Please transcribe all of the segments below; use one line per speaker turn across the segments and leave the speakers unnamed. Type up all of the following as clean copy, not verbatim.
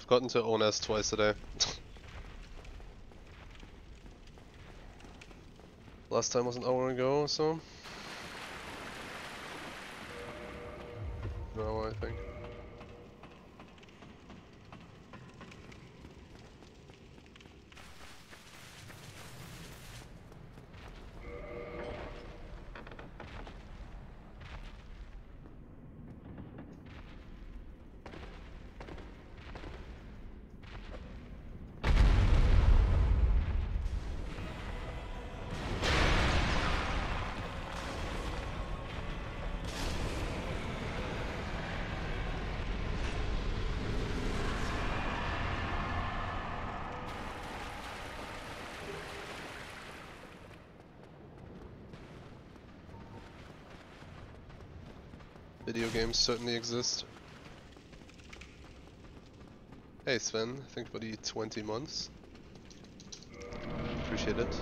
I've gotten to ONS twice today. Last time was an hour ago or so. An hour, I think. Video games certainly exist. Hey Sven, I think for the 20 months. Appreciate it.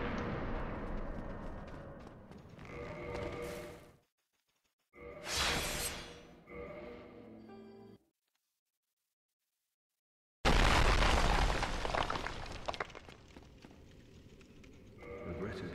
Regrettably.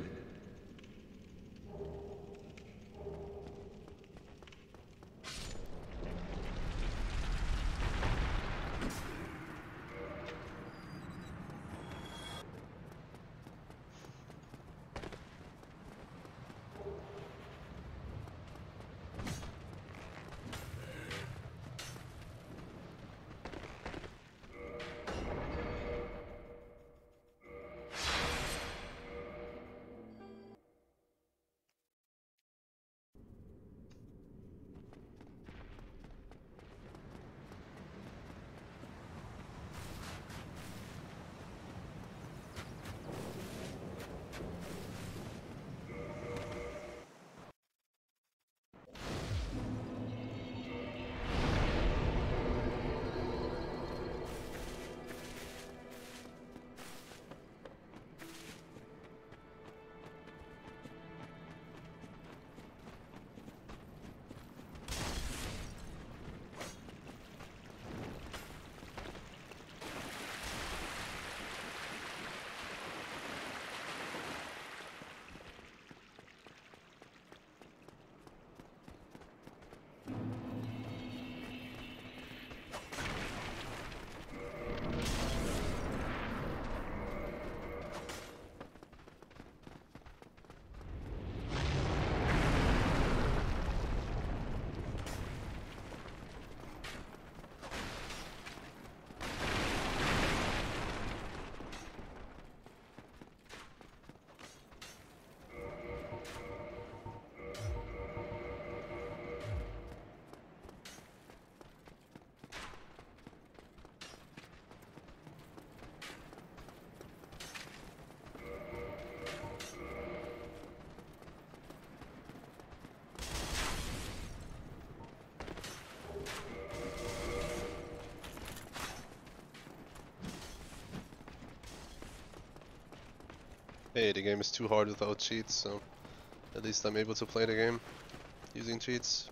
Hey, the game is too hard without cheats, so at least I'm able to play the game using cheats.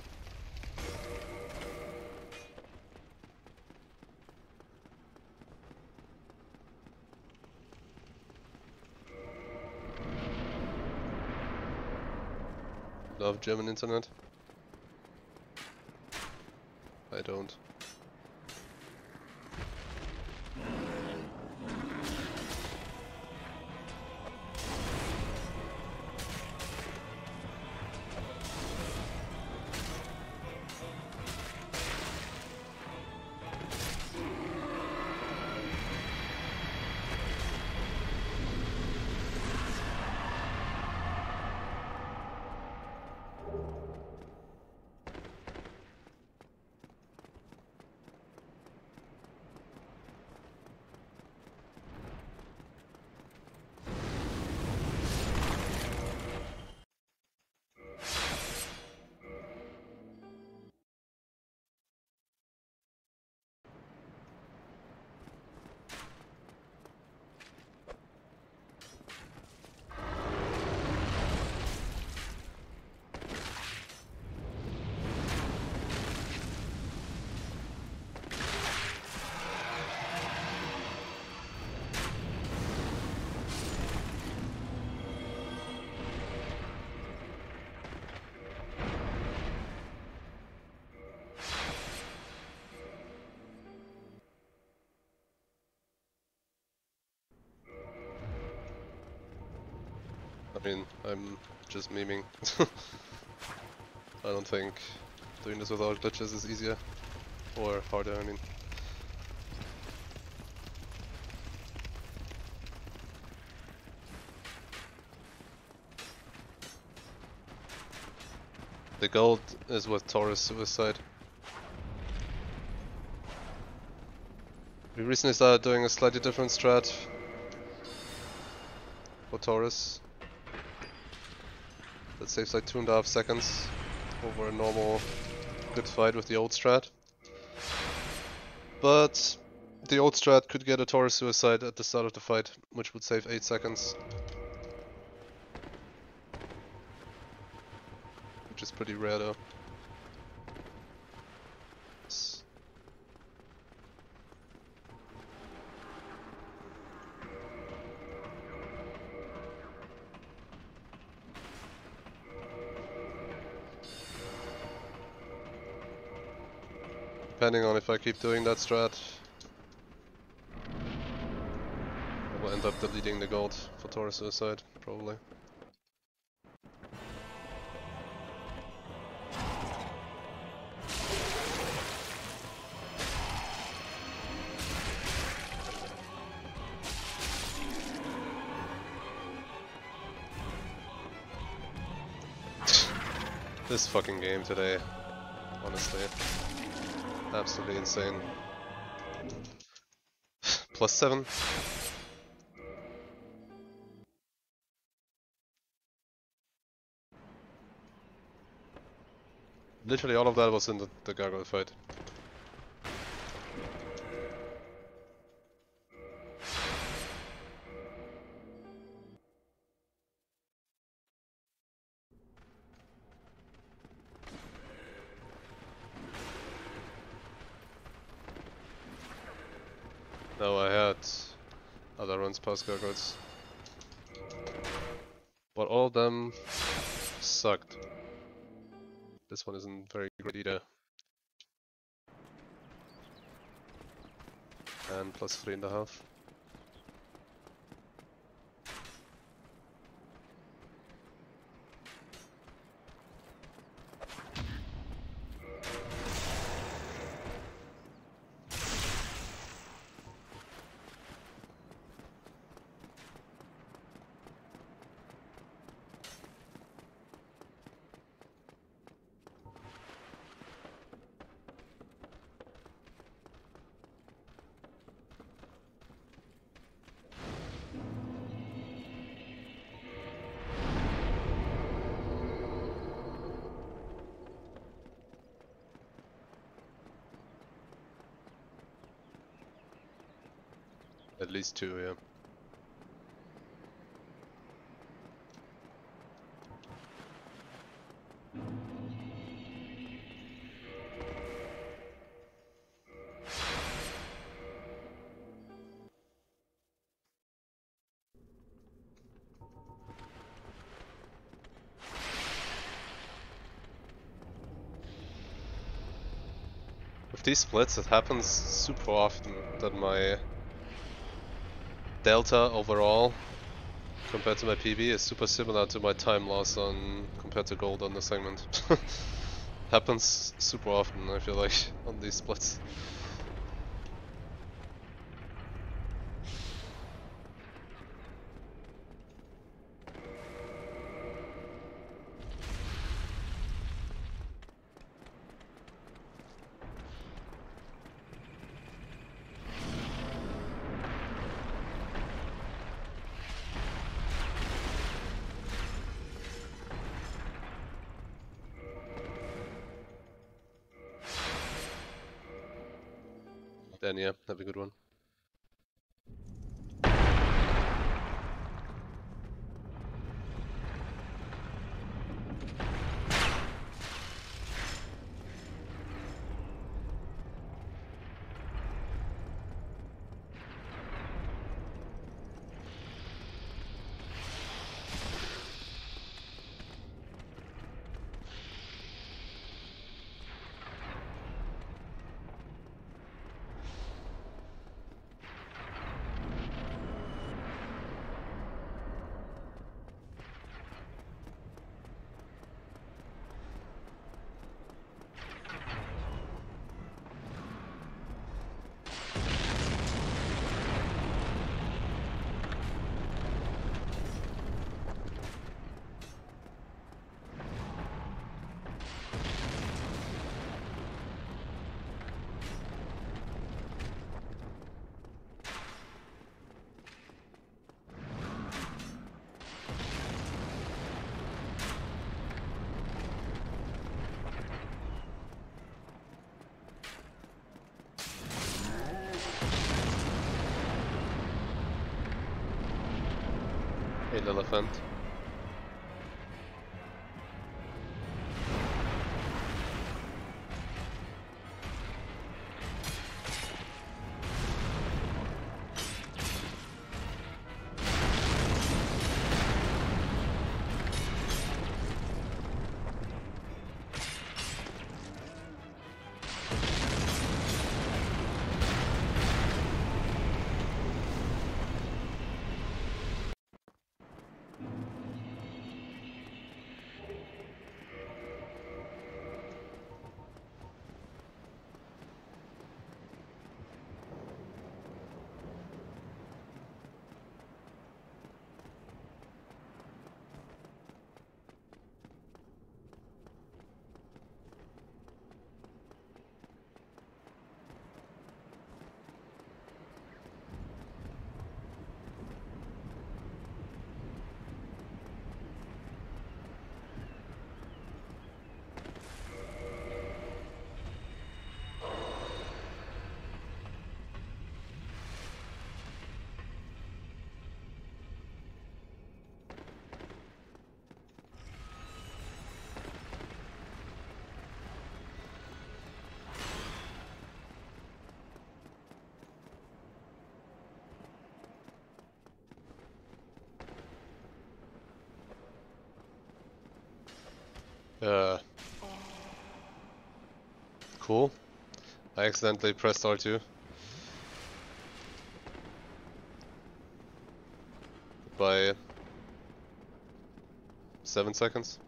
Love German internet? I don't. I mean, I'm just memeing. I don't think doing this without glitches is easier. Or harder, I mean. The gold is with Taurus Suicide. We recently started doing a slightly different strat for Taurus. That saves like 2.5 seconds over a normal good fight with the old strat. But the old strat could get a Taurus Suicide at the start of the fight, which would save 8 seconds. Which is pretty rare though. Depending on if I keep doing that strat, I will end up deleting the gold for Taurus Suicide, probably. This fucking game today, honestly. Absolutely insane. +7. Literally all of that was in the gargoyle fight. No, I had other runs past gargoyles. But all of them sucked. This one isn't very good either. And +3.5. At least 2, yeah. With these splits, it happens super often that my delta overall compared to my PV is super similar to my time loss on compared to gold on the segment. Happens super often, I feel like, on these splits. Then yeah, have a good one. Pale elephant. Cool. I accidentally pressed R2. By 7 seconds.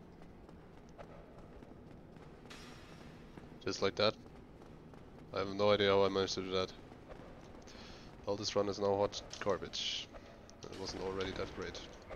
Just like that. I have no idea how I managed to do that. All this run is now hot garbage. It wasn't already that great.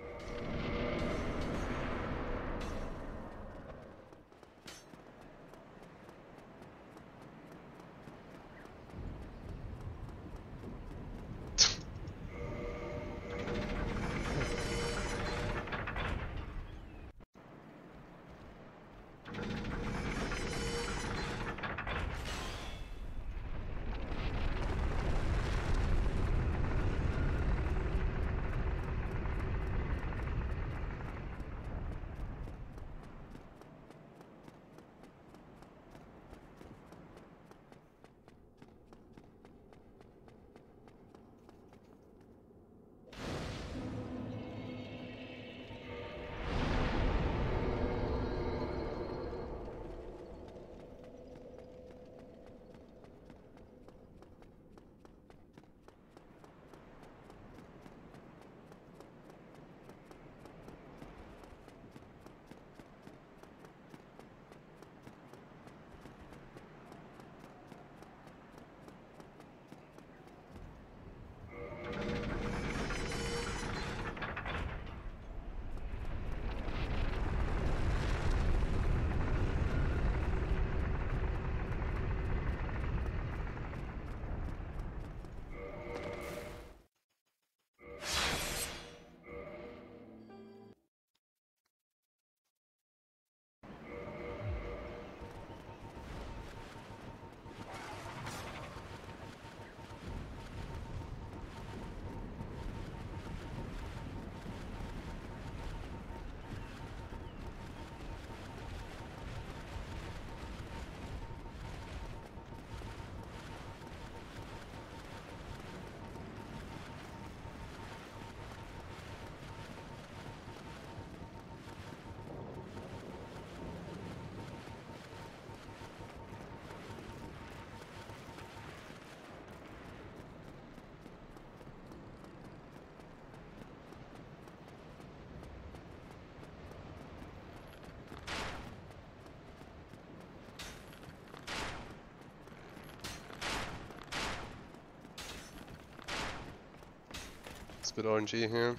It's a bit RNG here.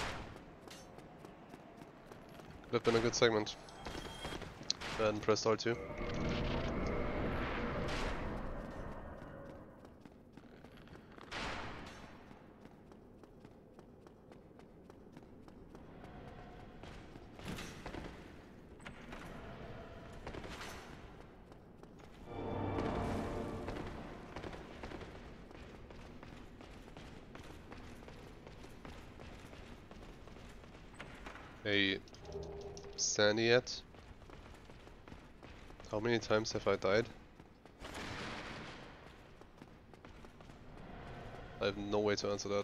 Could have been a good segment. Go ahead and press R2. Hey, Sandy yet? How many times have I died? I have no way to answer that.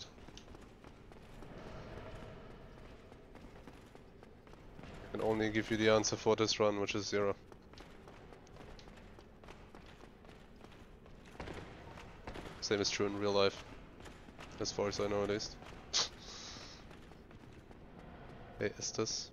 I can only give you the answer for this run, which is 0. Same is true in real life, as far as I know at least. Hey, is this?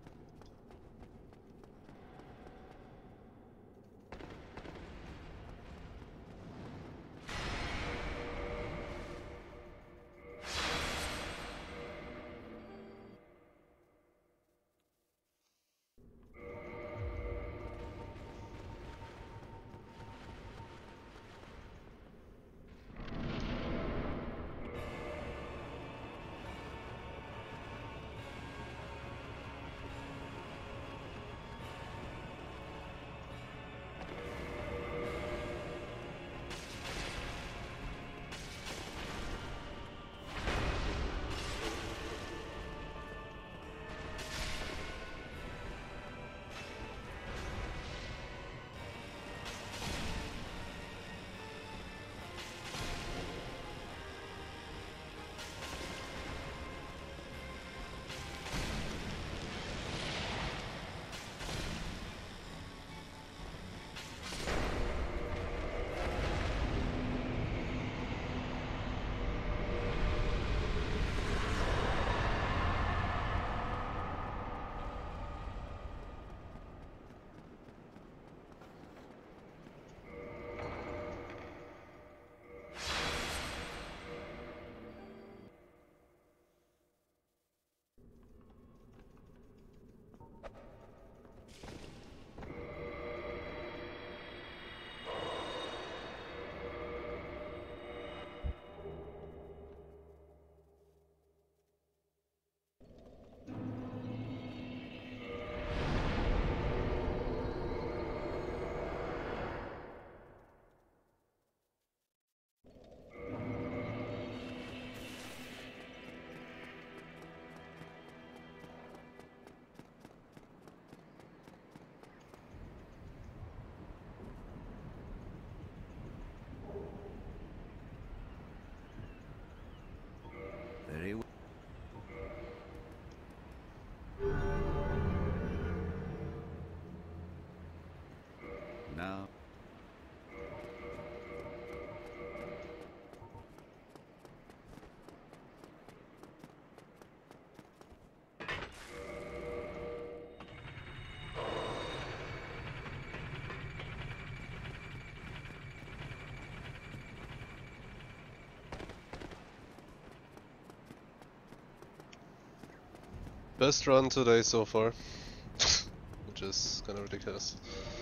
Very well. Now.
Best run today so far. Which is kinda ridiculous.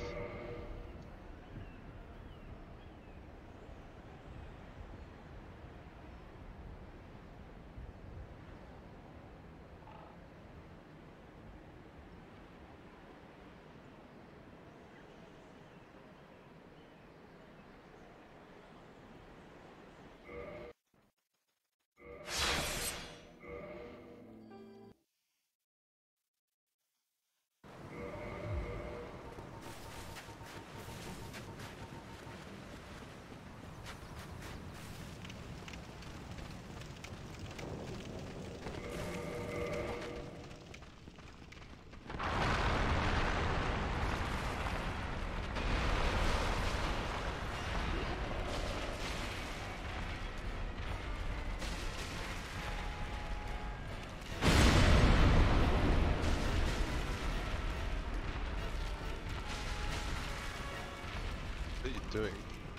What are you doing?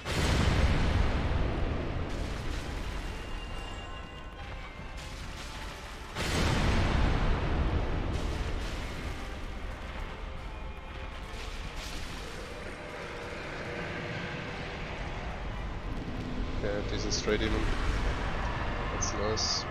Yeah, decent straight even. That's nice.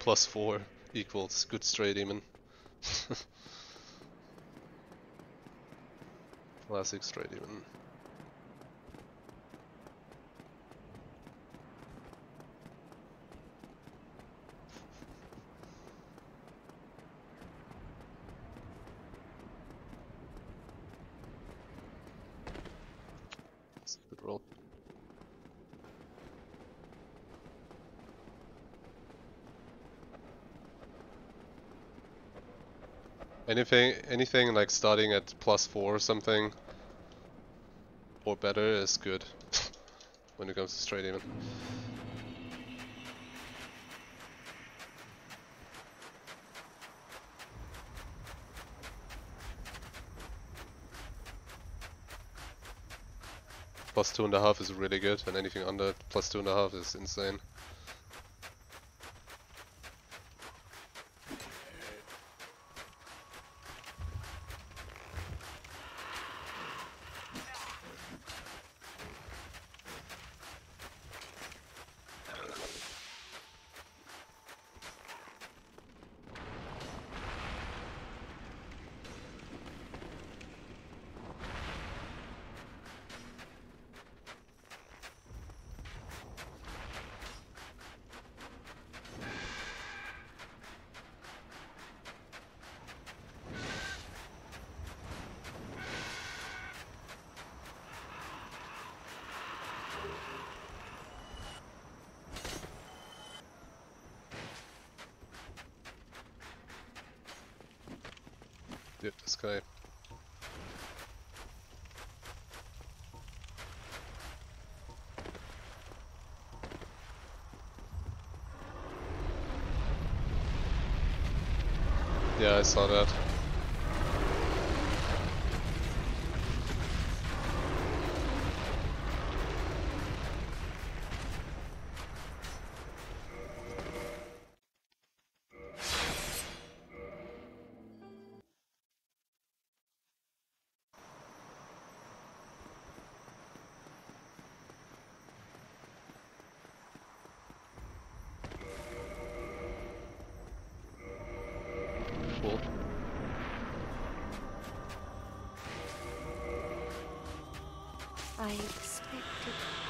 +4 equals good straight demon. Classic straight demon. Good roll. Anything like starting at +4 or something, or better is good when it comes to straight demon. +2.5 is really good, and anything under +2.5 is insane. Dude, this guy. Yeah, I saw that. Cool.
I expected.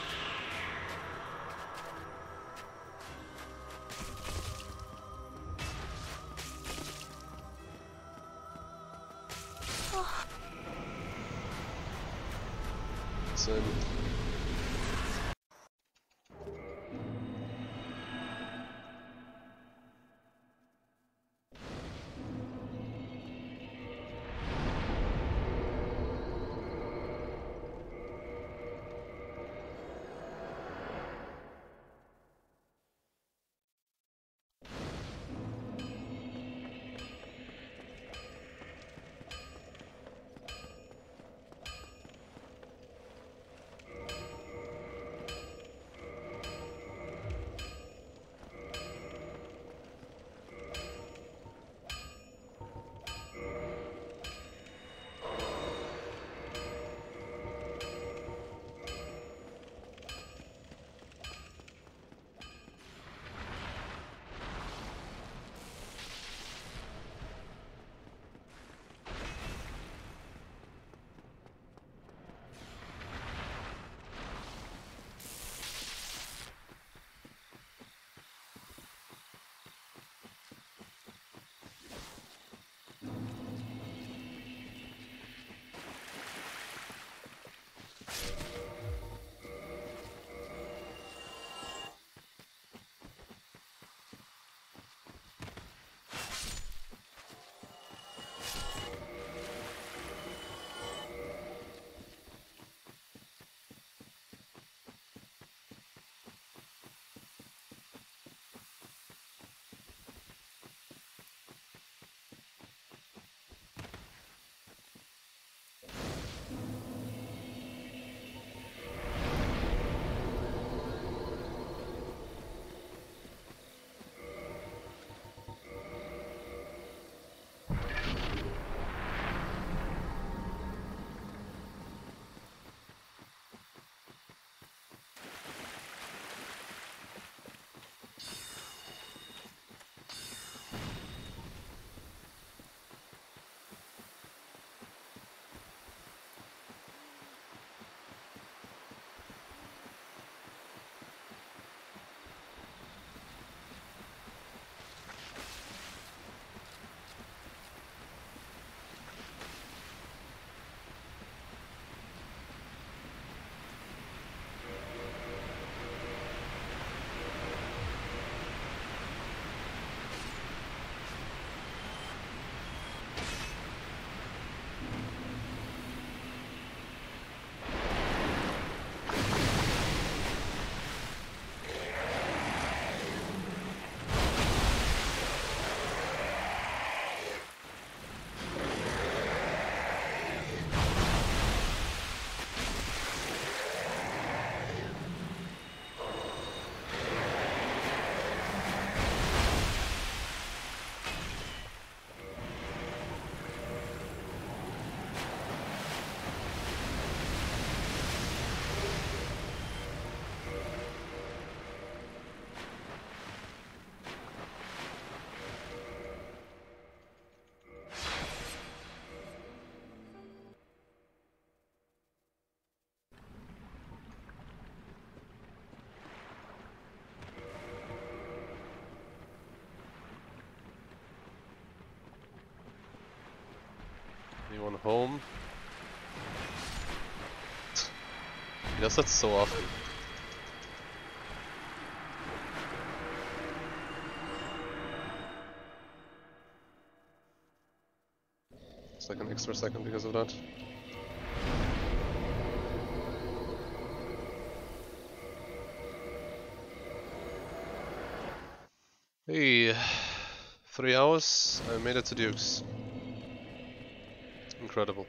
Same. One home. He does that so often. It's like an extra second because of that. Hey, 3 hours, I made it to Dukes. Incredible.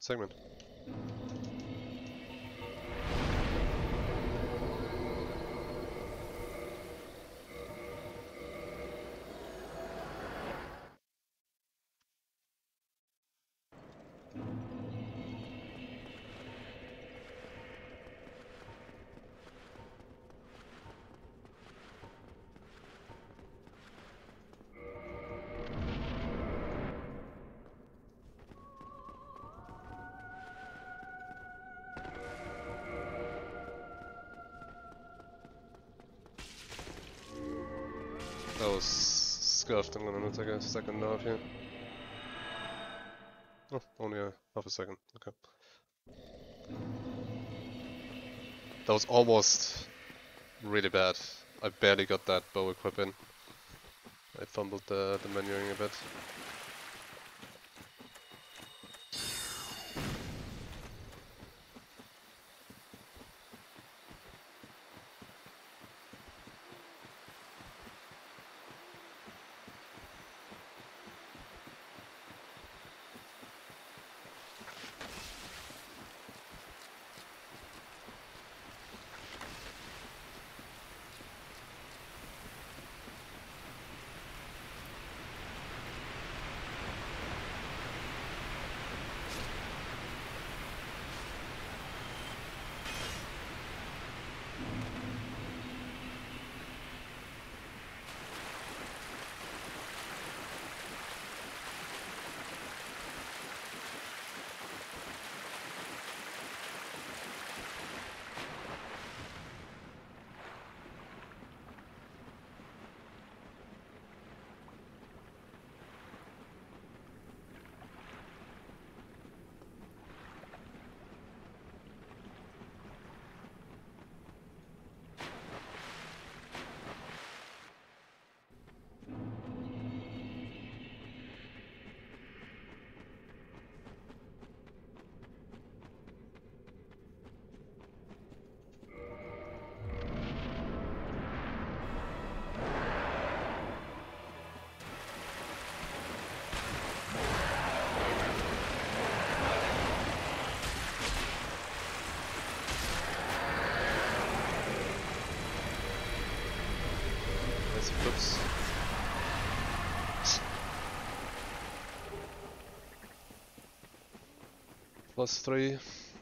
segment. That was scuffed. I'm gonna take a second off here. Oh, only a half a second. Okay. That was almost really bad. I barely got that bow equip in. I fumbled the menuing a bit. Oops. +3.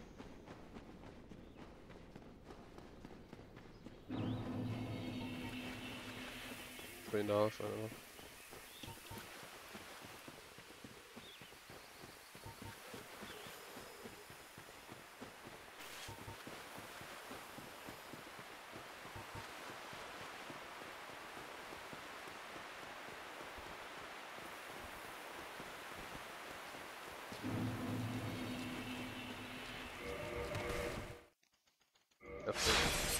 3.5, I don't know. F3.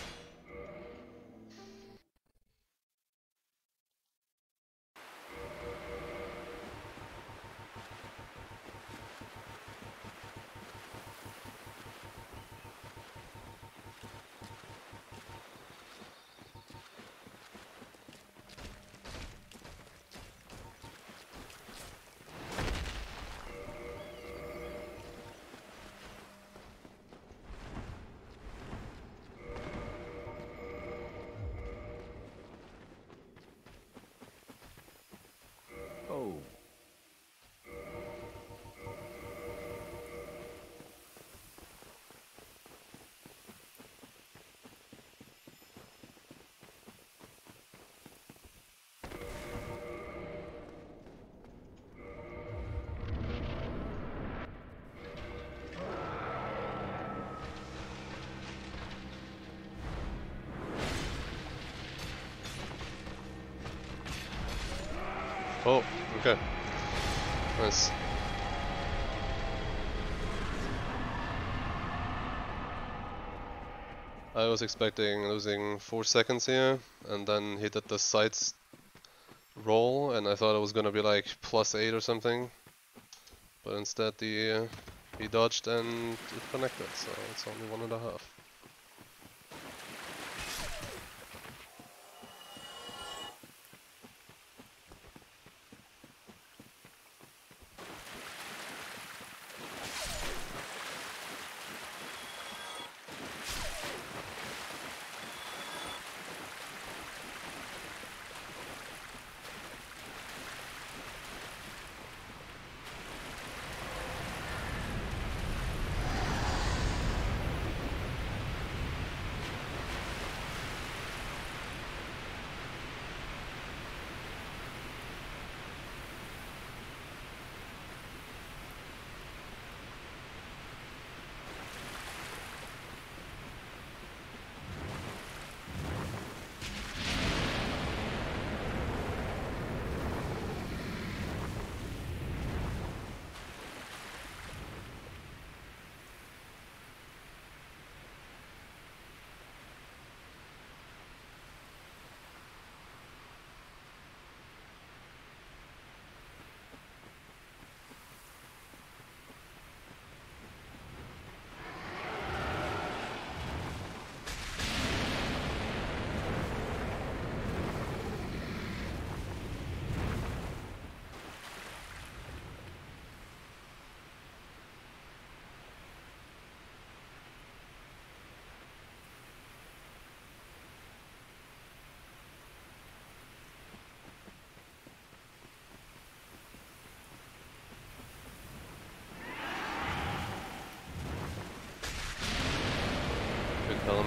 Oh.
Oh, okay. Nice. I was expecting losing 4 seconds here, and then he did the sides roll, and I thought it was gonna be like +8 or something. But instead he dodged and it connected, so it's only 1.5.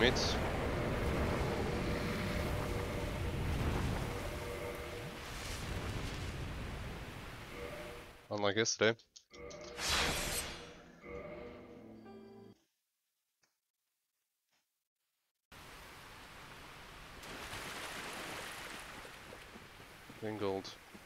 meet. Unlike yesterday. Getting gold.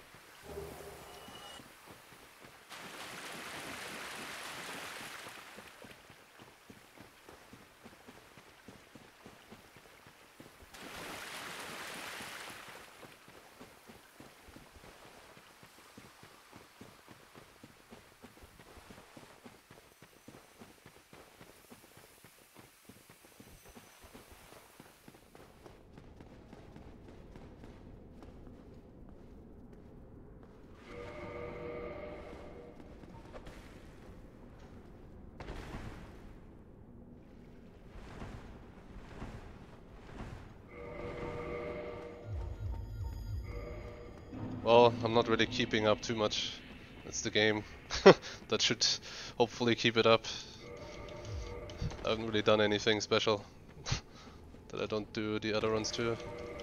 Well, I'm not really keeping up too much. That's the game. That should hopefully keep it up. I haven't really done anything special that I don't do the other runs too.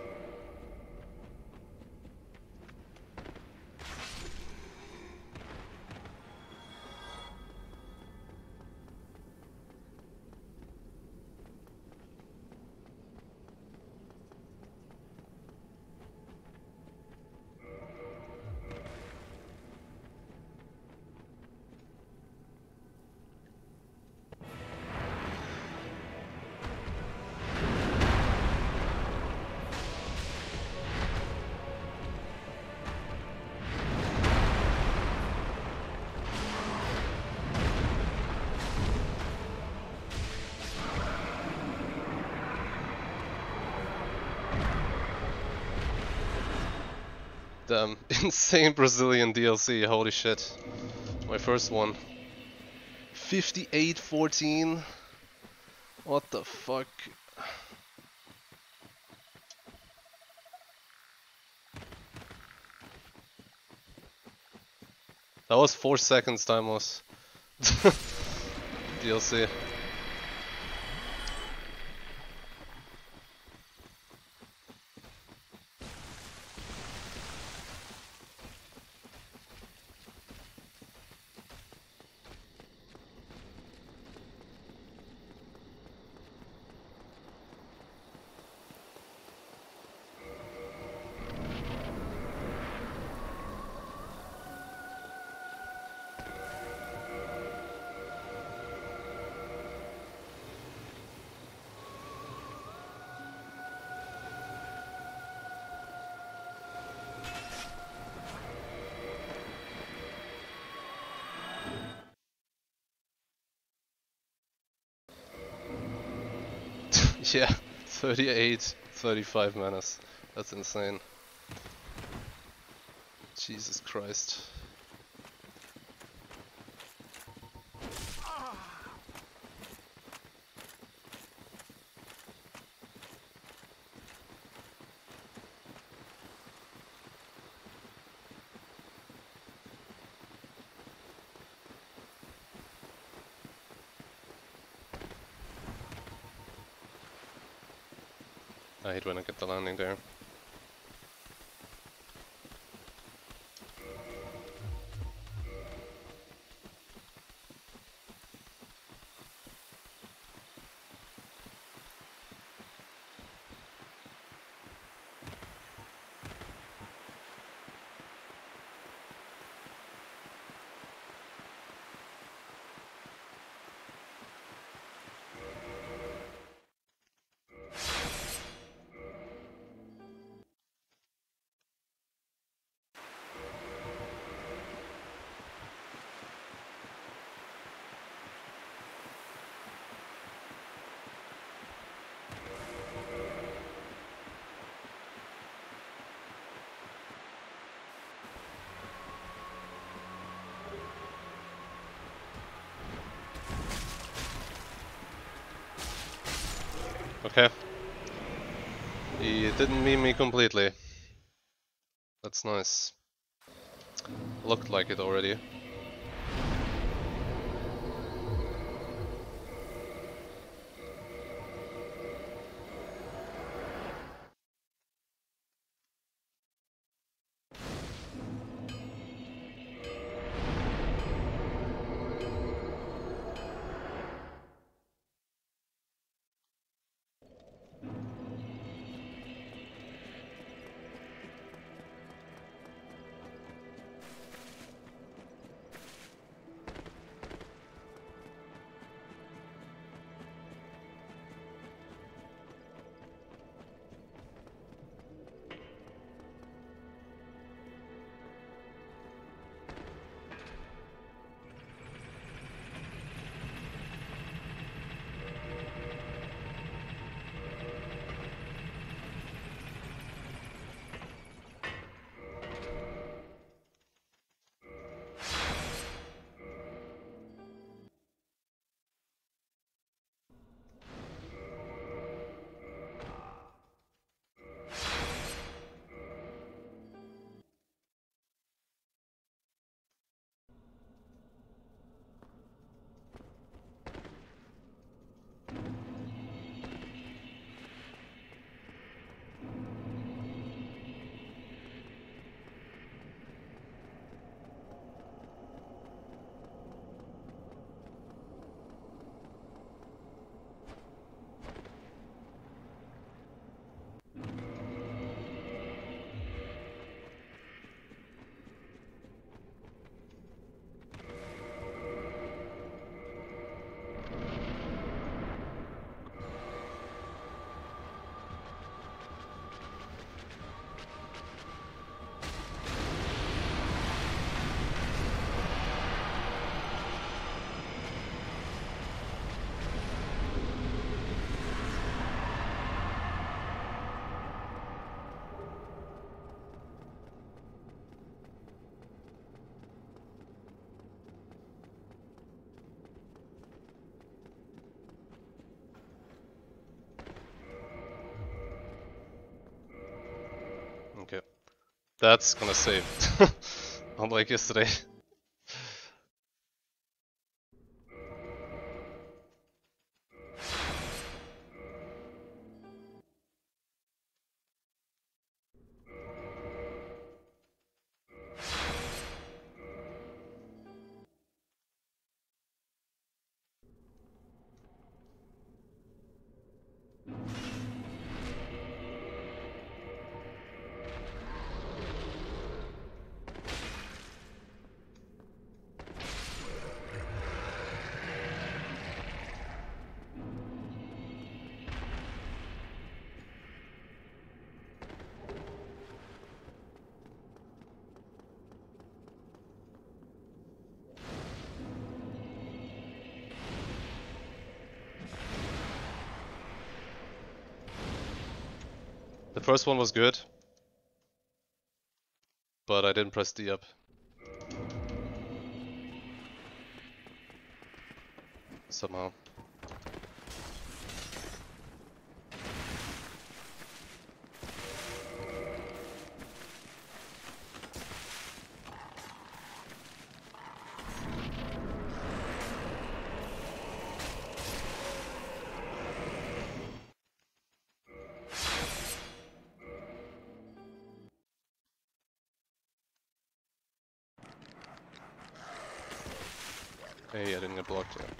Damn, insane Brazilian DLC, holy shit. My first one. 58-14? What the fuck? That was 4 seconds time loss. DLC. Yeah, 38, 35 menace. That's insane. Jesus Christ. I hate when I get the landing there. Okay. He didn't meme me completely. That's nice. Looked like it already. That's gonna save. Unlike yesterday. The first one was good, but I didn't press D up. Somehow. Hey, I didn't get blocked, yeah.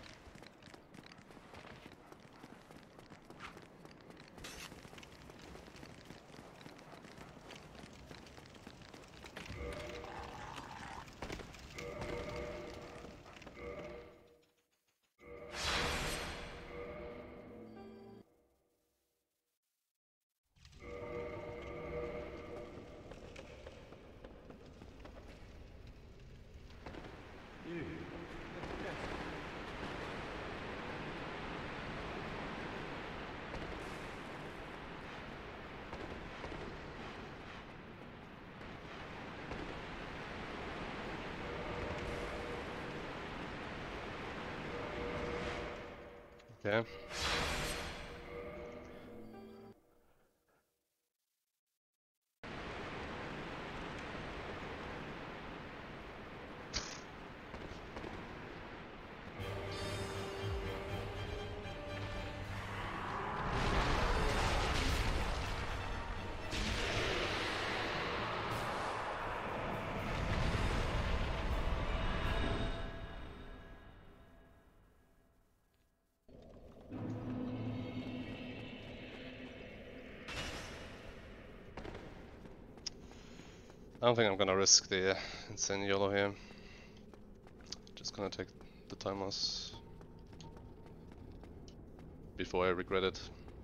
Okay. I don't think I'm gonna risk the insane YOLO here. Just gonna take the time loss before I regret it.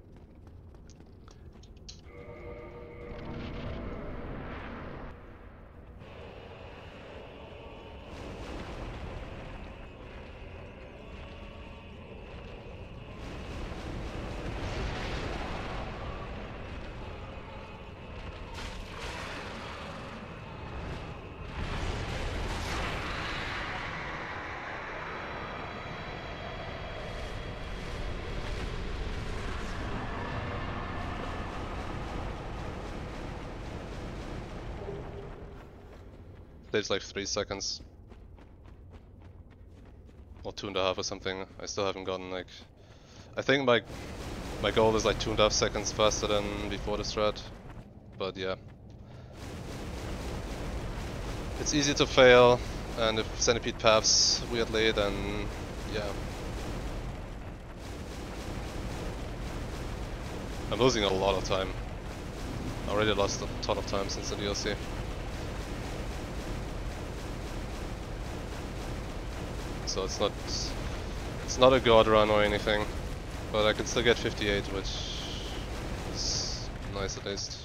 There's like 3 seconds. Or 2.5 or something. I still haven't gotten like... I think my goal is like 2.5 seconds faster than before the strat. But yeah. It's easy to fail, and if Centipede paths weirdly, then yeah. I'm losing a lot of time. I already lost a ton of time since the DLC. So it's not a god run or anything, but I can still get 58, which is nice at least.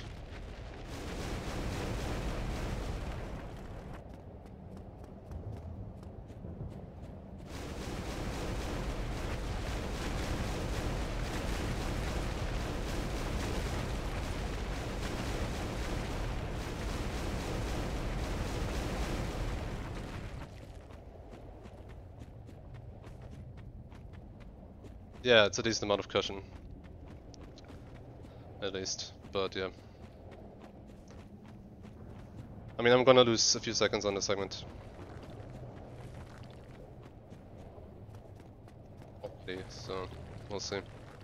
Yeah, it's a decent amount of cushion. At least, but yeah. I mean, I'm gonna lose a few seconds on the segment. Hopefully, so we'll see.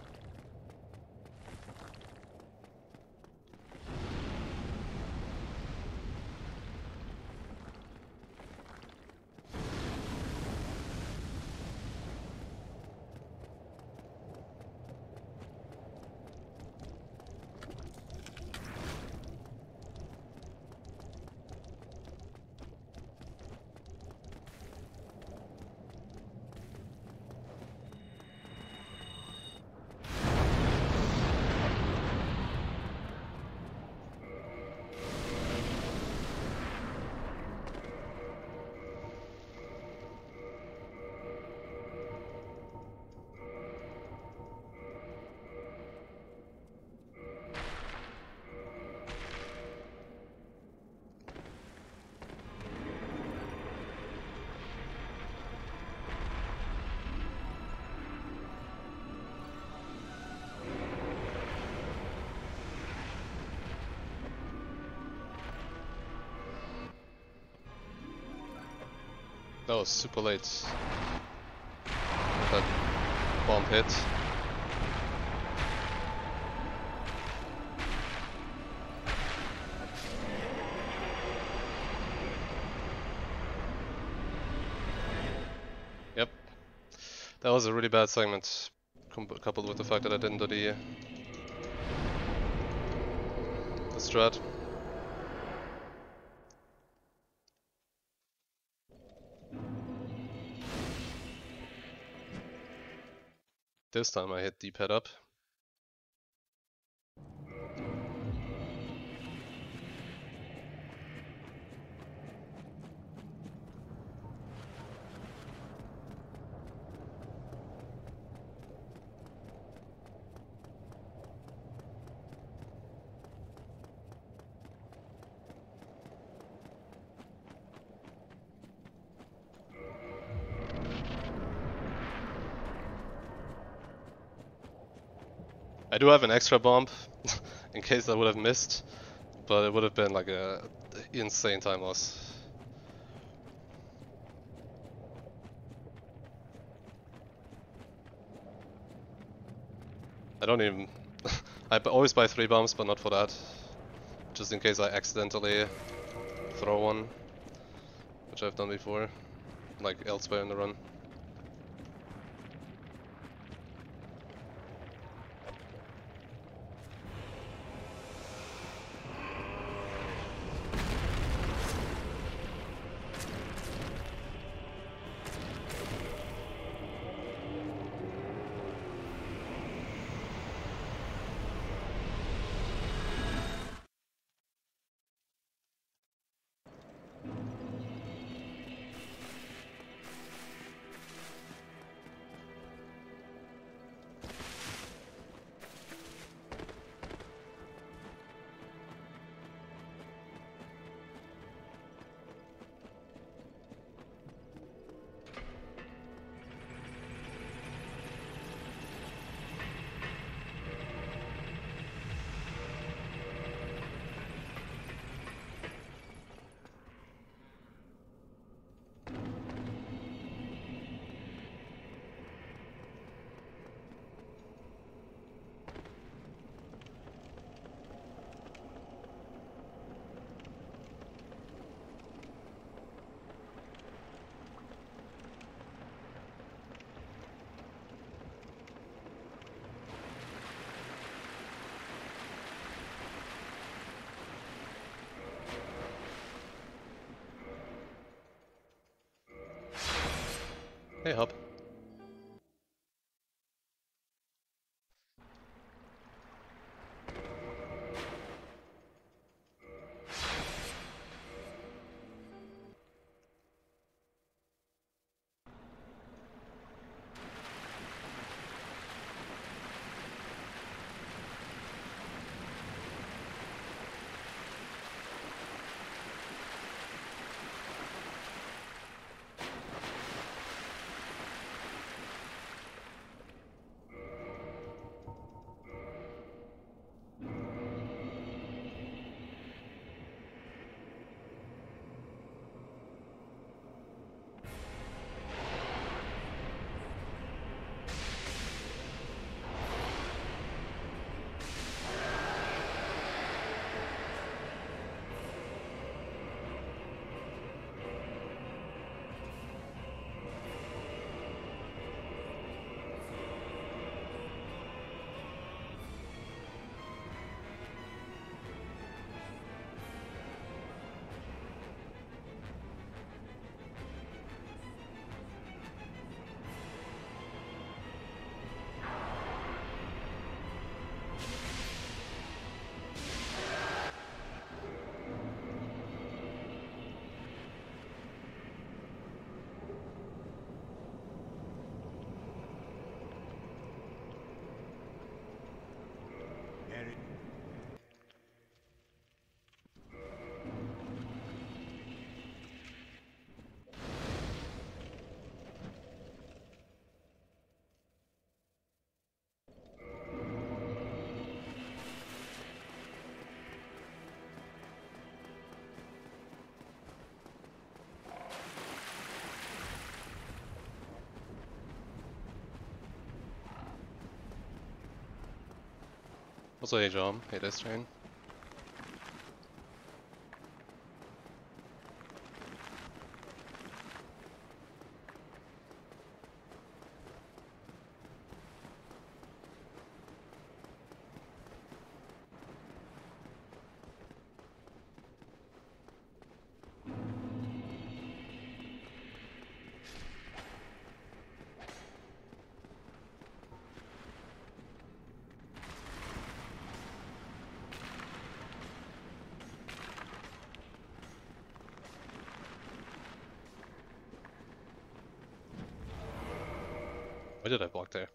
That was super late. That bomb hit. Yep. That was a really bad segment, coupled with the fact that I didn't do the strat. This time I hit deep head up. I do have an extra bomb in case I would have missed, but it would have been like a insane time loss. I don't even... I always buy 3 bombs, but not for that. Just in case I accidentally throw one, which I've done before, like elsewhere in the run. Hey, Hub. Also, hey Jom, hey this train. Why did I block there?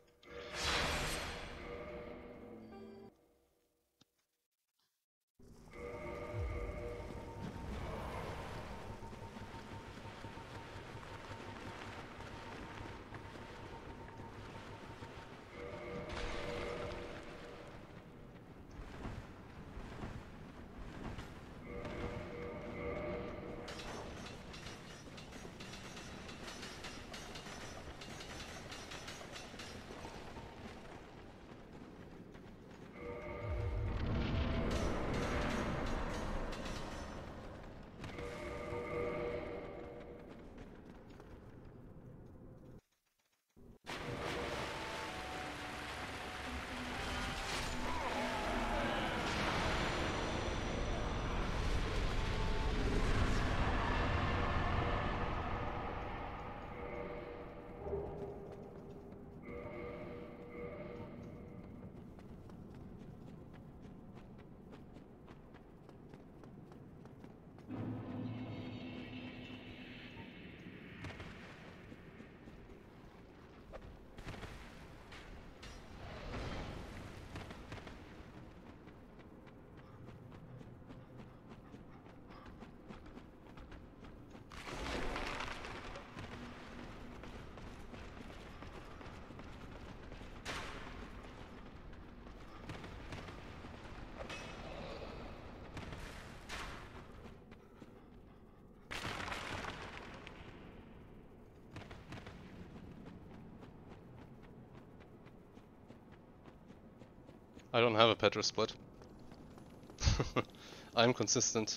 I don't have a Petra split. I'm consistent.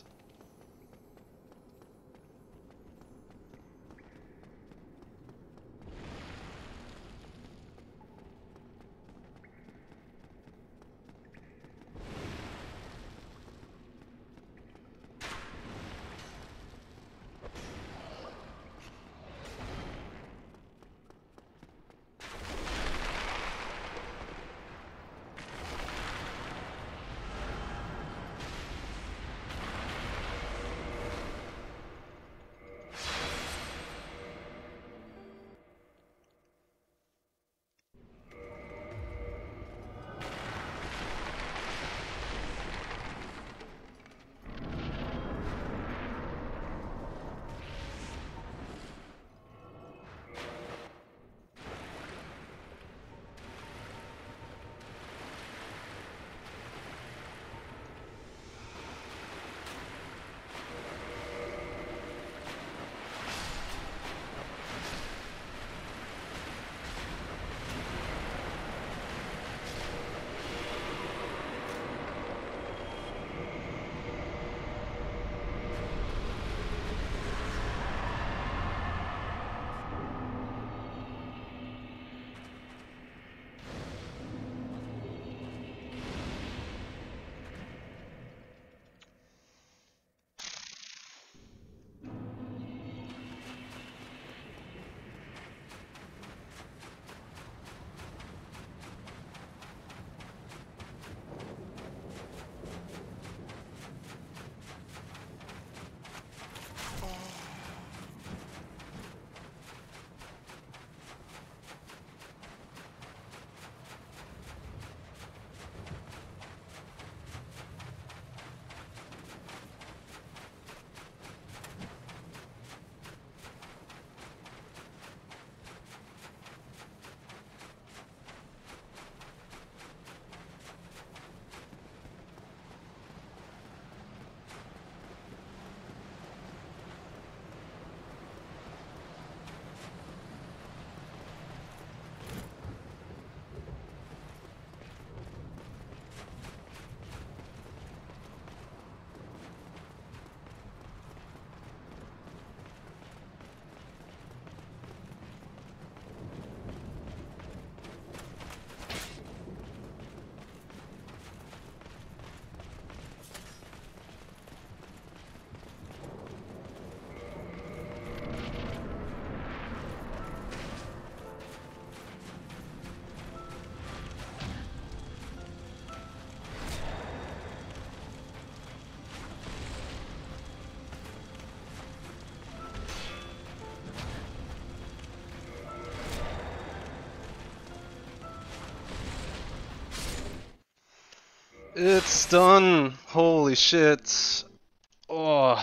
It's done! Holy shit! Oh.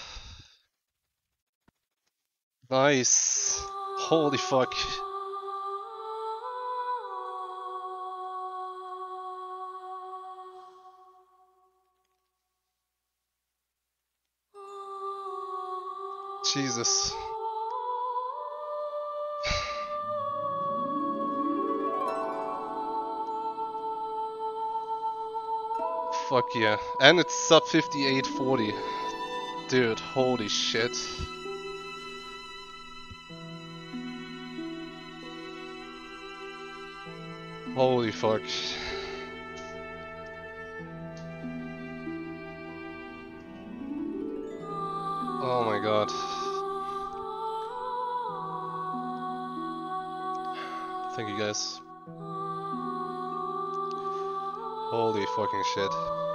Nice! Holy fuck. Jesus. Fuck yeah. And it's sub 5840. Dude, holy shit. Holy fuck. Oh my god. Thank you guys. Holy fucking shit.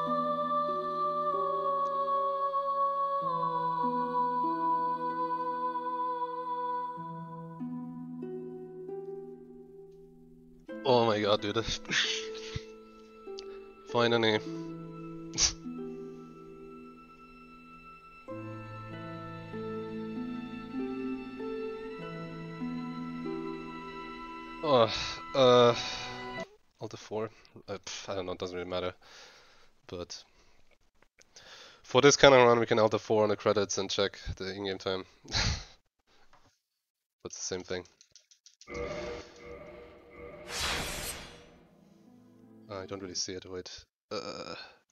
Oh my god, dude. Finally. Oh, Alt F4. I don't know, it doesn't really matter. But for this kind of run, we can Alt F4 on the credits and check the in-game time. That's the same thing. I don't really see it. Wait.